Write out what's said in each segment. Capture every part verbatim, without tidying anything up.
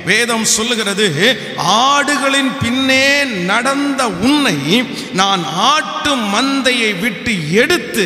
வேதம் சொல்லுகிறது, ஆடுகளின் பின்னே நடந்த உன்னை நான் ஆட்டு மந்தையை விட்டு எடுத்து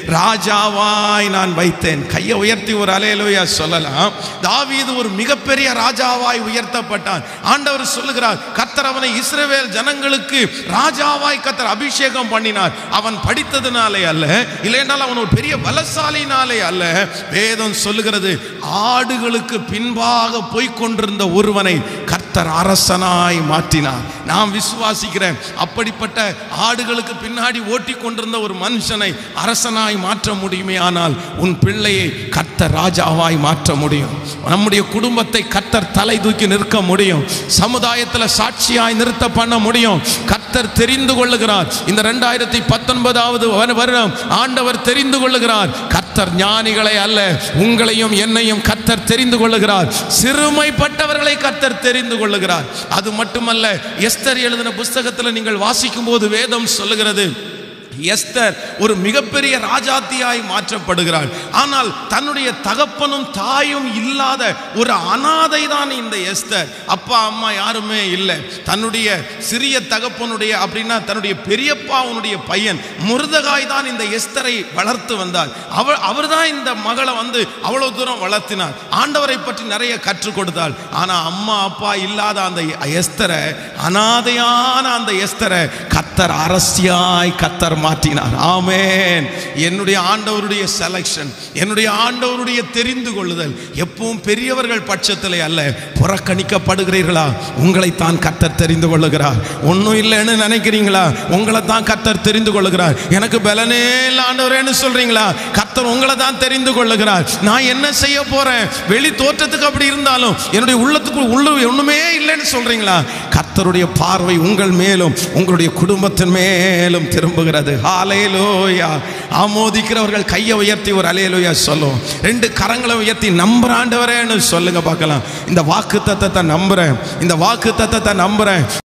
ராஜாவாய் நான் வைத்தேன். கையை உயர்த்தி ஒரு அல்லேலூயா சொல்லலாம். தாவீது ஒரு மிகப்பெரிய ராஜாவாய் உயர்த்தப்பட்டான். ஆண்டவர் சொல்லுகிறார், கர்த்தர் அவனை இஸ்ரவேல் ஜனங்களுக்கு ராஜாவாய் கர்த்தர் அபிஷேகம் பண்ணினார். அவன் படித்ததுனாலே அல்ல, இல்லையென்றால் அவன் ஒரு பெரிய பலசாலினாலே அல்ல. வேதம் சொல்லுகிறது, ஆடுகளுக்கு பின்பாக போய்கொண்டிருந்த ஒருவனை கர்த்தர் அரசனாய் மாற்றினார். நாம் விசுவாசிக்கிறேன், அப்படிப்பட்ட ஆடுகளுக்கு பின்னாடி ஓட்டி கொண்டிருந்த ஒரு மனுஷனை அரசனாய் மாற்ற முடியுமே ஆனால் உன் பிள்ளையை கர்த்தர் ராஜாவாய் மாற்ற முடியும். நம்முடைய குடும்பத்தை கர்த்தர் தலை தூக்கி நிற்க முடியும். சமுதாயத்தில் சாட்சியாய் நிறுத்த பண்ண முடியும். கர்த்தர் தெரிந்து கொள்ளுகிறார். இந்த இரண்டாயிரத்தி பத்தொன்பதாவது வருடம் ஆண்டவர் தெரிந்து கொள்ளுகிறார். கர்த்தர் ஞானிகளை அல்ல, உங்களையும் என்னையும் கர்த்தர் தெரிந்து கொள்ளுகிறார். சிறுமைப்பட்டவர்களை கர்த்தர் தெரிந்து கொள்ளுகிறார். அது மட்டுமல்ல, எஸ்தர் எழுதின புஸ்தகத்தில் நீங்கள் வாசிக்கும் போது வேதம் சொல்லுகிறது, எஸ்தர் ஒரு மிகப்பெரிய ராஜாத்தியாய் மாற்றப்படுகிறாள். ஆனால் தன்னுடைய தகப்பனும் தாயும் இல்லாத ஒரு அனாதை தான் இந்த எஸ்தர். அப்பா அம்மா யாருமே இல்லை. தன்னுடைய சிறிய தகப்பனுடைய அப்படின்னா தன்னுடைய பெரியப்பாவுடைய பையன் முருதகாய் தான் இந்த எஸ்தரை வளர்த்து வந்தார். அவர் அவர் தான் இந்த மகளை வந்து அவ்வளவு தூரம் வளர்த்தினார். ஆண்டவரை பற்றி நிறைய கற்றுக் கொடுத்தாள். ஆனால் அம்மா அப்பா இல்லாத அந்த எஸ்தரை, அனாதையான அந்த எஸ்தரை கர்த்தர் அரசியாய் கர்த்தர் மாற்றினார். ஆமென். என்னுடைய ஆண்டவருடைய செலக்ஷன், என்னுடைய ஆண்டவருடைய தெரிந்து கொள்ளுதல் எப்பவும் பெரியவர்கள் பட்சத்திலே அல்ல. புறக்கணிக்கப்படுகிறீர்களா? உங்களை தான் கர்த்தர் தெரிந்து கொள்ளுகிறார். ஒன்றும் இல்லைன்னு நினைக்கிறீங்களா? உங்களை தான் கர்த்தர் தெரிந்து கொள்ளுகிறார். எனக்கு பலனே இல்லை ஆண்டவரேன்னு சொல்றீங்களா? கர்த்தர் உங்களை தான் தெரிந்து கொள்ளுகிறார். நான் என்ன செய்ய போறேன்? வெளி தோற்றத்துக்கு அப்படி இருந்தாலும் என்னுடைய உள்ளத்துக்கு உள்ள ஒண்ணுமே இல்லைன்னு சொல்றீங்களா? கர்த்தருடைய பார்வை உங்கள் மேலும் உங்களுடைய குடும்பத்தின் மேலும் திரும்புகிறது. ஹல்லேலூயா. ஆமோதிக்கிறவர்கள் கையை உயர்த்தி ஒரு அல்லேலூயா சொல்லும். ரெண்டு கரங்களை உயர்த்தி நம்புற ஆண்டவரேன்னு சொல்லுங்க பார்க்கலாம். இந்த வாக்கு தத்தத்தை நம்புறேன், இந்த வாக்கு தத்தத்தை நம்புறேன்.